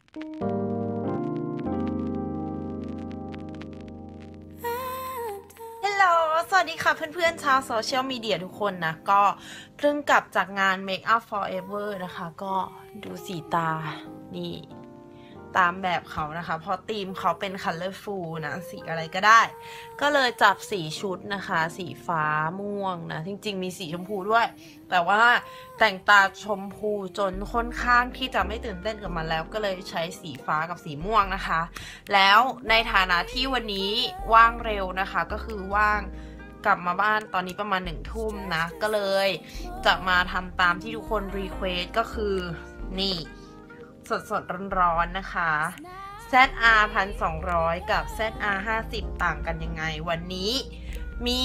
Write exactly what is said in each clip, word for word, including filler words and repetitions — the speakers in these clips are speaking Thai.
ฮัลโหลสวัสดีค่ะเพื่อนๆชาวโซเชียลมีเดียทุกคนนะก็เพิ่งกลับจากงาน Make Up Forever นะคะก็ดูสีตานี่ตามแบบเขานะคะเพราะธีมเขาเป็น colorful นะสีอะไรก็ได้ก็เลยจับสีชุดนะคะสีฟ้าม่วงนะจริงๆมีสีชมพูด้วยแต่ว่าแต่งตาชมพูจนค่อนข้างที่จะไม่ตื่นเต้นกับมันแล้วก็เลยใช้สีฟ้ากับสีม่วงนะคะแล้วในฐานะที่วันนี้ว่างเร็วนะคะก็คือว่างกลับมาบ้านตอนนี้ประมาณหนึ่งทุ่มนะก็เลยจะมาทำตามที่ทุกคนรีเควสก็คือนี่สดสดร้อนๆนะคะ แซด อาร์ หนึ่งพันสองร้อย กับ แซด อาร์ ห้าสิบ ต่างกันยังไงวันนี้มี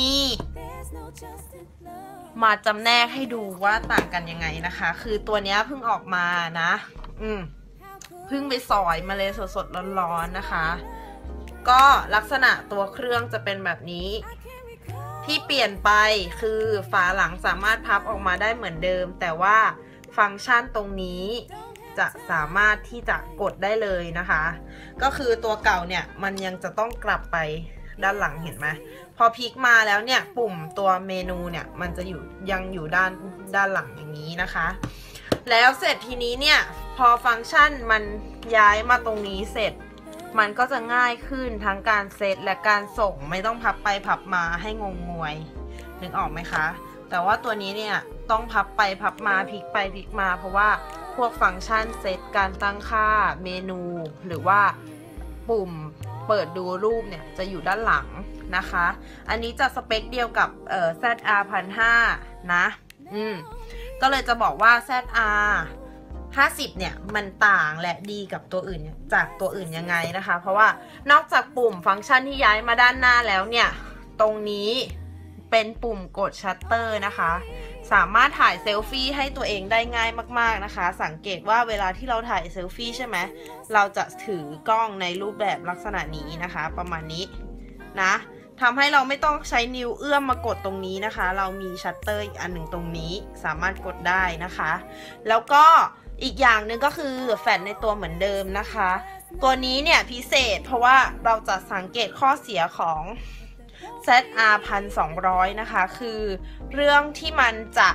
มาจำแนกให้ดูว่าต่างกันยังไงนะคะคือตัวนี้เพิ่งออกมานะอืมเพิ่งไปสอยมาเลยสดๆร้อนๆนะคะก็ลักษณะตัวเครื่องจะเป็นแบบนี้ที่เปลี่ยนไปคือฝาหลังสามารถพับออกมาได้เหมือนเดิมแต่ว่าฟังก์ชันตรงนี้จะสามารถที่จะกดได้เลยนะคะก็คือตัวเก่าเนี่ยมันยังจะต้องกลับไปด้านหลังเห็นไหมพอพลิกมาแล้วเนี่ยปุ่มตัวเมนูเนี่ยมันจะอยู่ยังอยู่ด้านด้านหลังอย่างนี้นะคะแล้วเสร็จทีนี้เนี่ยพอฟังก์ชันมันย้ายมาตรงนี้เสร็จมันก็จะง่ายขึ้นทั้งการเซตและการส่งไม่ต้องพับไปพับมาให้งงงวยนึกออกไหมคะแต่ว่าตัวนี้เนี่ยต้องพับไปพับมาพลิกไปพลิกมาเพราะว่าพวกฟังก์ชันเซตการตั้งค่าเมนูหรือว่าปุ่มเปิดดูรูปเนี่ยจะอยู่ด้านหลังนะคะอันนี้จะสเปคเดียวกับเอ่อ แซด อาร์ หนึ่งพันห้าร้อย นะอืมก็เลยจะบอกว่า แซด อาร์ ห้าสิบเนี่ยมันต่างและดีกับตัวอื่นจากตัวอื่นยังไงนะคะเพราะว่านอกจากปุ่มฟังก์ชันที่ย้ายมาด้านหน้าแล้วเนี่ยตรงนี้เป็นปุ่มกดชัตเตอร์นะคะสามารถถ่ายเซลฟี่ให้ตัวเองได้ง่ายมากๆนะคะสังเกตว่าเวลาที่เราถ่ายเซลฟี่ใช่ไหมเราจะถือกล้องในรูปแบบลักษณะนี้นะคะประมาณนี้นะทำให้เราไม่ต้องใช้นิ้วเอื้อมมากดตรงนี้นะคะเรามีชัตเตอร์อีกอันหนึ่งตรงนี้สามารถกดได้นะคะแล้วก็อีกอย่างหนึ่งก็คือแฟลชในตัวเหมือนเดิมนะคะตัวนี้เนี่ยพิเศษเพราะว่าเราจะสังเกตข้อเสียของ แซด อาร์ หนึ่งพันสองร้อย นะคะคือเรื่องที่มันจะ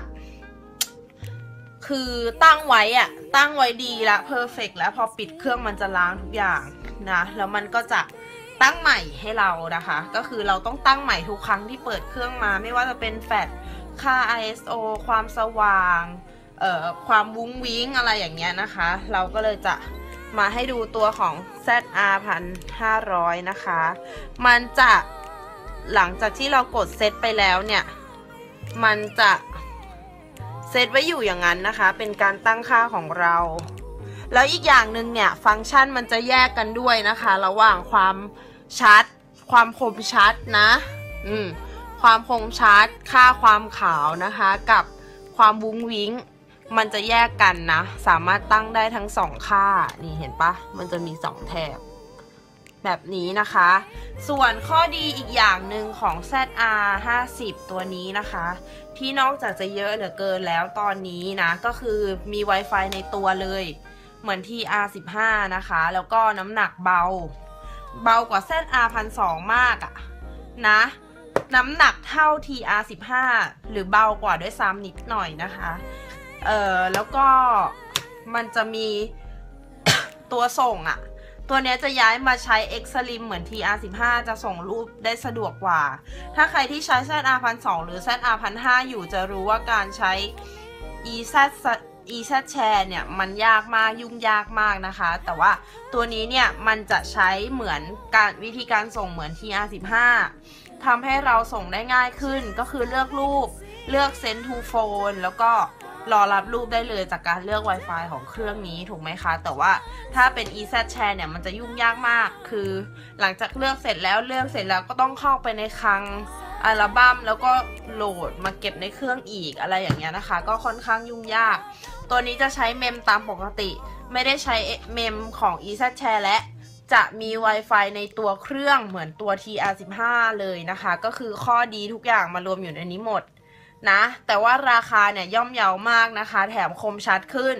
คือตั้งไว้อะตั้งไว้ดีละเพอร์เฟกต์แล้วพอปิดเครื่องมันจะล้างทุกอย่างนะแล้วมันก็จะตั้งใหม่ให้เรานะคะก็คือเราต้องตั้งใหม่ทุกครั้งที่เปิดเครื่องมาไม่ว่าจะเป็นแฟลชค่า ไอ เอส โอ ความสว่างเอ่อความวุ้งวิ้งอะไรอย่างเงี้ยนะคะเราก็เลยจะมาให้ดูตัวของ แซด อาร์ หนึ่งพันห้าร้อย นะคะมันจะหลังจากที่เรากดเซตไปแล้วเนี่ยมันจะเซตไว้อยู่อย่างนั้นนะคะเป็นการตั้งค่าของเราแล้วอีกอย่างหนึ่งเนี่ยฟังก์ชันมันจะแยกกันด้วยนะคะระหว่างความชัดความคมชัดนะอืมความคมชัดค่าความขาวนะคะกับความวุ้งวิ้งมันจะแยกกันนะสามารถตั้งได้ทั้งสองค่านี่เห็นปะมันจะมีสองแถบแบบนี้นะคะส่วนข้อดีอีกอย่างหนึ่งของ แซด อาร์ ห้าสิบ ตัวนี้นะคะที่นอกจากจะเยอะเหลือเกินแล้วตอนนี้นะก็คือมี Wi-Fi ในตัวเลยเหมือน ที อาร์ สิบห้า นะคะแล้วก็น้ำหนักเบาเบากว่า แซด อาร์ หนึ่งพันสองร้อย มากอะนะน้ำหนักเท่า ที อาร์ สิบห้า หรือเบากว่าด้วยซ้ำนิดหน่อยนะคะเอ่อแล้วก็มันจะมี ตัวส่งอะตัวนี้จะย้ายมาใช้ Extreme เหมือน ที อาร์ สิบห้า จะส่งรูปได้สะดวกกว่าถ้าใครที่ใช้ แซด อาร์ หนึ่งพันสองร้อย หรือ แซด อาร์ หนึ่งพันห้าร้อย อยู่จะรู้ว่าการใช้ อี แซด อี แซด Share เนี่ยมันยากมากยุ่งยากมากนะคะแต่ว่าตัวนี้เนี่ยมันจะใช้เหมือนการวิธีการส่งเหมือน ที อาร์ สิบห้า ทำให้เราส่งได้ง่ายขึ้นก็คือเลือกรูปเลือก Send to Phone แล้วก็รอรับรูปได้เลยจากการเลือก Wi-Fi ของเครื่องนี้ถูกไหมคะแต่ว่าถ้าเป็น อี แซด Share เนี่ยมันจะยุ่งยากมากคือหลังจากเลือกเสร็จแล้วเลือกเสร็จแล้วก็ต้องเข้าไปในคลังอัลบั้มแล้วก็โหลดมาเก็บในเครื่องอีกอะไรอย่างเงี้ยนะคะก็ค่อนข้างยุ่งยากตัวนี้จะใช้เมมตามปกติไม่ได้ใช้เมมของ อี แซด Share และจะมี Wi-Fi ในตัวเครื่องเหมือนตัว ที อาร์ สิบห้า เลยนะคะก็คือข้อดีทุกอย่างมารวมอยู่ในนี้หมดนะแต่ว่าราคาเนี่ยย่อมเยาวมากนะคะแถมคมชัดขึ้น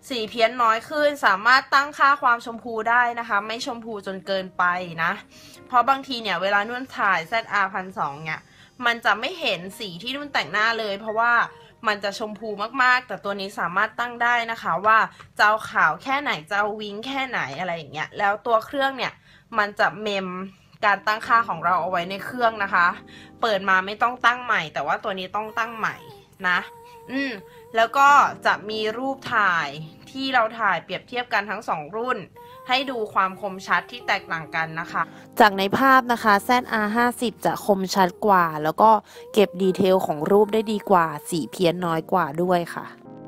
สีเพี้ยนน้อยขึ้นสามารถตั้งค่าความชมพูได้นะคะไม่ชมพูจนเกินไปนะเพราะบางทีเนี่ยเวลานุ่นถ่าย แซด อาร์ หนึ่งพันสองร้อย เนี่ยมันจะไม่เห็นสีที่นุ่นแต่งหน้าเลยเพราะว่ามันจะชมพูมากๆแต่ตัวนี้สามารถตั้งได้นะคะว่าจะเอาขาวแค่ไหนจะเอาวิ้งแค่ไหนอะไรอย่างเงี้ยแล้วตัวเครื่องเนี่ยมันจะเมมการตั้งค่าของเราเอาไว้ในเครื่องนะคะเปิดมาไม่ต้องตั้งใหม่แต่ว่าตัวนี้ต้องตั้งใหม่นะอืมแล้วก็จะมีรูปถ่ายที่เราถ่ายเปรียบเทียบกันทั้งสองรุ่นให้ดูความคมชัดที่แตกต่างกันนะคะจากในภาพนะคะ แซด อาร์ ห้าสิบ จะคมชัดกว่าแล้วก็เก็บดีเทลของรูปได้ดีกว่าสีเพี้ยนน้อยกว่าด้วยค่ะ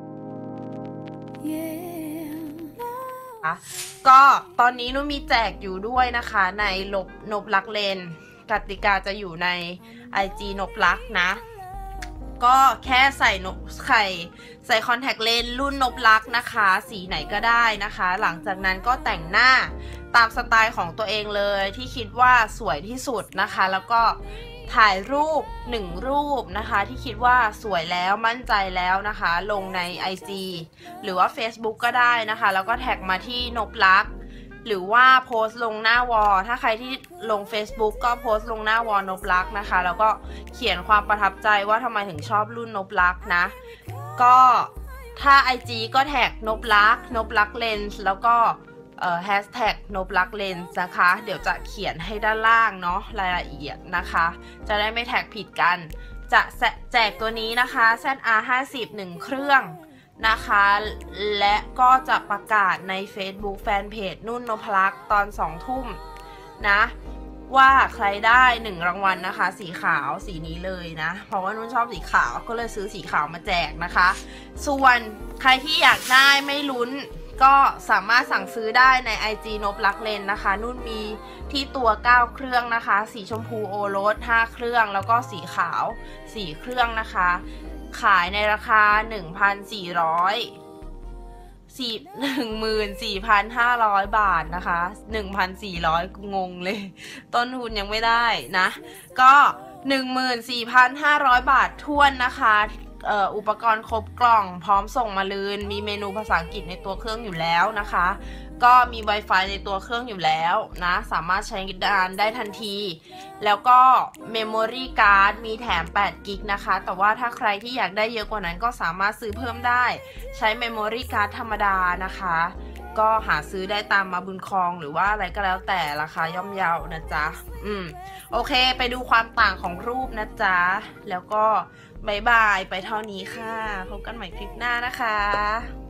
yeah. ก็ตอนนี้นุ่นมีแจกอยู่ด้วยนะคะในลบนบลักเลนกติกาจะอยู่ใน ไอ จี นบลักนะก็แค่ใส่นบไข่ใส่คอนแทคเลนส์รุ่นนบลักนะคะสีไหนก็ได้นะคะหลังจากนั้นก็แต่งหน้าตามสไตล์ของตัวเองเลยที่คิดว่าสวยที่สุดนะคะแล้วก็ถ่ายรูปหนึ่งรูปนะคะที่คิดว่าสวยแล้วมั่นใจแล้วนะคะลงใน ไอ จี หรือว่า Facebook ก็ได้นะคะแล้วก็แท็กมาที่นบลักหรือว่าโพสต์ลงหน้าวอลถ้าใครที่ลง Facebook ก็โพสต์ลงหน้าวอลนบลักนะคะแล้วก็เขียนความประทับใจว่าทำไมถึงชอบรุ่นนบลักนะก็ถ้า ไอ จี ก็แท็กนบลักนบลักเลนส์แล้วก็เอ่อแฮชแท็กนบลักเลนส์นะคะเดี๋ยวจะเขียนให้ด้านล่างเนาะรายละเอียดนะคะจะได้ไม่แท็กผิดกันจะแจกตัวนี้นะคะ แซด อาร์ ห้าสิบ หนึ่งเครื่องนะคะและก็จะประกาศใน Facebook แฟนเพจนุ่นนพลักษ์ตอนสองทุ่มนะว่าใครได้หนึ่งรางวัลนะคะสีขาวสีนี้เลยนะเพราะว่านุ่นชอบสีขาวก็เลยซื้อสีขาวมาแจกนะคะส่วนใครที่อยากได้ไม่ลุ้นก็สามารถสั่งซื้อได้ใน ไอ จี นบลักเลนนะคะนุ่นมีที่ตัวเก้าเครื่องนะคะสีชมพูโอรสห้าเครื่องแล้วก็สีขาวสี่เครื่องนะคะขายในราคา หนึ่งพันสี่ร้อย สี่ หนึ่งหมื่นสี่พันห้าร้อย บาทนะคะ หนึ่งพันสี่ร้อย งงเลยต้นทุนยังไม่ได้นะก็ หนึ่งหมื่นสี่พันห้าร้อย บาทท้วนนะคะเอ่ออุปกรณ์ครบกล่องพร้อมส่งมาลืนมีเมนูภาษาอังกฤษในตัวเครื่องอยู่แล้วนะคะก็มี Wi-Fi ในตัวเครื่องอยู่แล้วนะสามารถใช้งานได้ทันทีแล้วก็ Memory Card มีแถมแปดกิกนะคะแต่ว่าถ้าใครที่อยากได้เยอะกว่านั้นก็สามารถซื้อเพิ่มได้ใช้ Memory Card ธรรมดานะคะก็หาซื้อได้ตามมาบุญครองหรือว่าอะไรก็แล้วแต่ราคาย่อมเยานะจ๊ะอืมโอเคไปดูความต่างของรูปนะจ๊ะแล้วก็บายบายไปเท่านี้ค่ะพบกันใหม่คลิปหน้านะคะ